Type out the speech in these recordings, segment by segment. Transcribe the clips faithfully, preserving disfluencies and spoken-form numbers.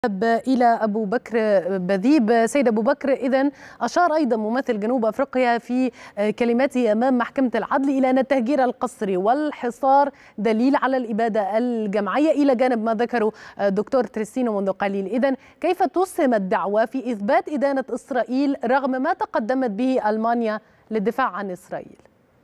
إلى أبو بكر بذيب. سيد أبو بكر، إذن أشار أيضا ممثل جنوب أفريقيا في كلماته أمام محكمة العدل إلى أن التهجير القسري والحصار دليل على الإبادة الجماعية، إلى جانب ما ذكره دكتور تريستينو منذ قليل. إذن كيف تسهم الدعوة في إثبات إدانة إسرائيل رغم ما تقدمت به ألمانيا للدفاع عن إسرائيل؟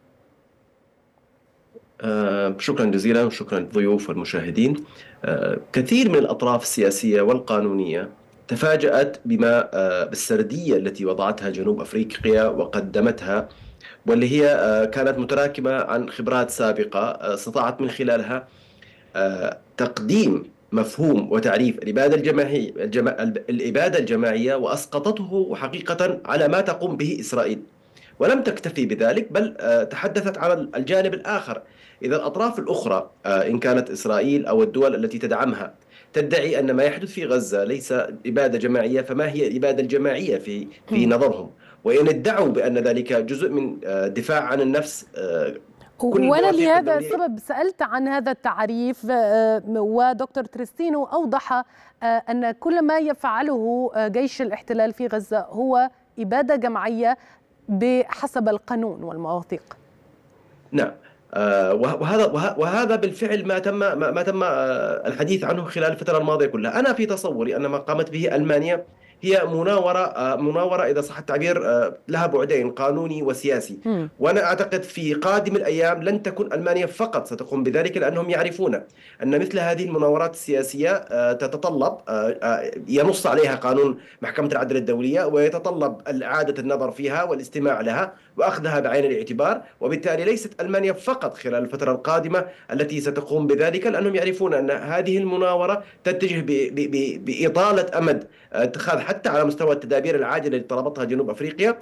آه شكرا جزيلا وشكرا للضيوف والمشاهدين. آه كثير من الأطراف السياسية والقانونية تفاجأت بما آه بالسردية التي وضعتها جنوب أفريقيا وقدمتها، واللي هي آه كانت متراكمة عن خبرات سابقة آه استطاعت من خلالها آه تقديم مفهوم وتعريف الإبادة الجماعية الجما... الإبادة الجماعية، وأسقطته حقيقة على ما تقوم به إسرائيل. ولم تكتفي بذلك، بل تحدثت عن الجانب الآخر. إذا الأطراف الأخرى إن كانت إسرائيل أو الدول التي تدعمها تدعي أن ما يحدث في غزة ليس إبادة جماعية، فما هي الإبادة الجماعية في في نظرهم؟ وإن ادعوا بأن ذلك جزء من دفاع عن النفس. وأنا لهذا السبب سألت عن هذا التعريف، ودكتور تريستينو أوضح أن كل ما يفعله جيش الاحتلال في غزة هو إبادة جماعية بحسب القانون والمواثيق. نعم، وهذا وهذا بالفعل ما تم ما تم الحديث عنه خلال الفترة الماضية كلها. أنا في تصوري أن ما قامت به ألمانيا هي مناورة مناورة إذا صح التعبير لها بعدين، قانوني وسياسي. م. وأنا أعتقد في قادم الأيام لن تكون ألمانيا فقط ستقوم بذلك، لأنهم يعرفون أن مثل هذه المناورات السياسية تتطلب ينص عليها قانون محكمة العدل الدولية، ويتطلب إعادة النظر فيها والاستماع لها وأخذها بعين الاعتبار. وبالتالي ليست ألمانيا فقط خلال الفترة القادمة التي ستقوم بذلك، لأنهم يعرفون أن هذه المناورة تتجه بإطالة أمد اتخاذ حتى على مستوى التدابير العاجلة اللي طلبتها جنوب أفريقيا،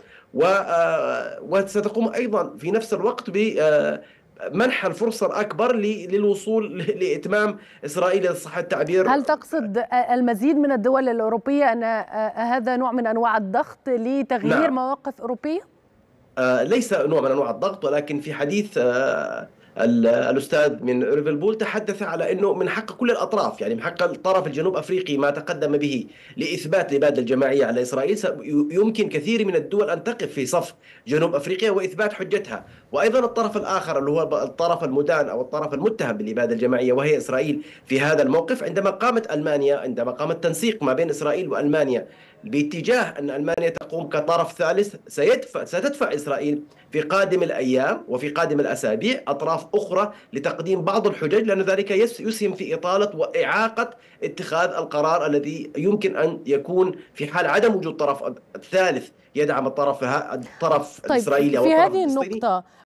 وستقوم أيضا في نفس الوقت بمنح الفرصة الأكبر للوصول لإتمام إسرائيل إذا صح التعبير. هل تقصد المزيد من الدول الأوروبية أن هذا نوع من أنواع الضغط لتغيير نعم. مواقف أوروبية؟ آه ليس نوع من أنواع الضغط، ولكن في حديث آه الأستاذ من ريفلبول تحدث على أنه من حق كل الأطراف، يعني من حق الطرف الجنوب أفريقي ما تقدم به لإثبات الإبادة الجماعية على إسرائيل. يمكن كثير من الدول أن تقف في صف جنوب أفريقيا وإثبات حجتها، وأيضا الطرف الآخر اللي هو الطرف المدان أو الطرف المتهم بالإبادة الجماعية وهي إسرائيل في هذا الموقف. عندما قامت ألمانيا عندما قام التنسيق ما بين إسرائيل وألمانيا باتجاه أن ألمانيا تقوم كطرف ثالث، سيدفع ستدفع إسرائيل في قادم الأيام وفي قادم الأسابيع أطراف أخرى لتقديم بعض الحجج، لأن ذلك يسهم في إطالة وإعاقة اتخاذ القرار الذي يمكن أن يكون في حال عدم وجود طرف ثالث يدعم الطرف الطرف طيب الإسرائيلي أو في الطرف هذه الفلسطيني. النقطة